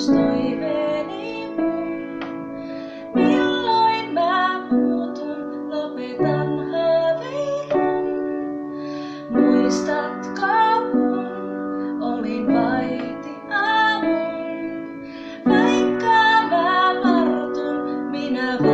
pois toiveeni mun. Milloin mä muutun, lopetan haaveilun. Muistatko kun olin vaiti aamun? Vaikka mä vartun, minä